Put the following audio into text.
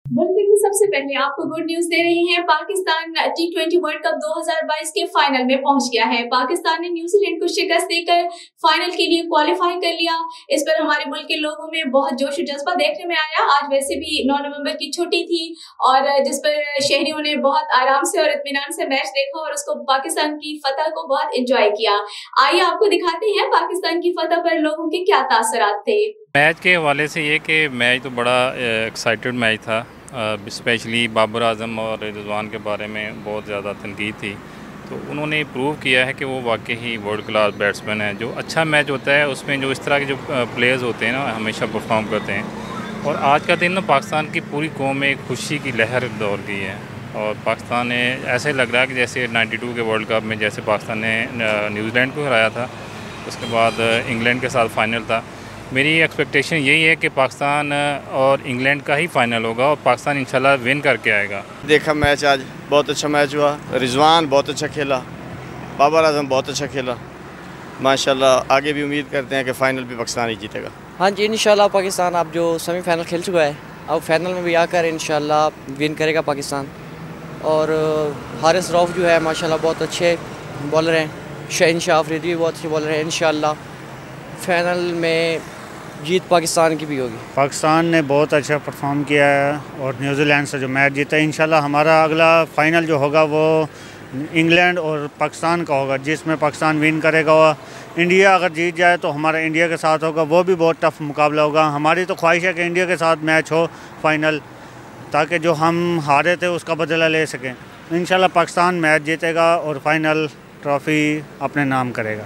Bulletin में सबसे पहले आपको गुड न्यूज दे रही हैं। पाकिस्तान T20 वर्ल्ड कप 2022 के फाइनल में पहुंच गया है। पाकिस्तान ने न्यूजीलैंड को शिकस्त देकर फाइनल के लिए क्वालिफाई कर लिया। इस पर हमारे मुल्क के लोगों में बहुत जोश और जज्बा देखने में आया। आज वैसे भी 9 नवंबर की छुट्टी थी और जिस पर शहरियों ने बहुत आराम से और इत्मीनान से मैच देखा और उसको पाकिस्तान की फतह को बहुत एंजॉय किया। आइए आपको दिखाते हैं पाकिस्तान की फतह पर लोगों के क्या तासरात थे। मैच के हवाले से ये कि मैच तो बड़ा एक्साइटेड मैच था। स्पेशली बाबर आजम और रिजवान के बारे में बहुत ज़्यादा तनकीद थी, तो उन्होंने प्रूव किया है कि वो वाकई ही वर्ल्ड क्लास बैट्समैन है। जो अच्छा मैच होता है उसमें जो इस तरह के जो प्लेयर्स होते हैं ना, हमेशा परफॉर्म करते हैं। और आज का दिन ना पाकिस्तान की पूरी कौम में एक खुशी की लहर दौड़ गई है और पाकिस्तान ने ऐसे लग रहा है कि जैसे 92 के वर्ल्ड कप में जैसे पाकिस्तान ने न्यूजीलैंड को हराया था, उसके बाद इंग्लैंड के साथ फाइनल था। मेरी एक्सपेक्टेशन यही है कि पाकिस्तान और इंग्लैंड का ही फाइनल होगा और पाकिस्तान इंशाल्लाह विन करके आएगा। देखा मैच, आज बहुत अच्छा मैच हुआ। रिजवान बहुत अच्छा खेला, बाबर आजम बहुत अच्छा खेला। माशाल्लाह आगे भी उम्मीद करते हैं कि फ़ाइनल भी पाकिस्तान ही जीतेगा। हाँ जी, इंशाल्लाह पाकिस्तान अब जो सेमीफाइनल खेल चुका है, अब फाइनल में भी आकर इंशाल्लाह विन करेगा पाकिस्तान। और हारिस रऊफ़ जो है माशाल्लाह बहुत अच्छे बॉलर हैं। शहनशाह अफरीदी भी बहुत अच्छे बॉलर हैं। इंशाल्लाह फाइनल में जीत पाकिस्तान की भी होगी। पाकिस्तान ने बहुत अच्छा परफॉर्म किया है और न्यूजीलैंड से जो मैच जीता है, इंशाल्लाह हमारा अगला फाइनल जो होगा वो इंग्लैंड और पाकिस्तान का होगा, जिसमें पाकिस्तान विन करेगा। और इंडिया अगर जीत जाए तो हमारा इंडिया के साथ होगा, वो भी बहुत टफ मुकाबला होगा। हमारी तो ख्वाहिश है कि इंडिया के साथ मैच हो फाइनल, ताकि जो हम हारे थे उसका बदला ले सकें। इंशाल्लाह पाकिस्तान मैच जीतेगा और फाइनल ट्रॉफ़ी अपने नाम करेगा।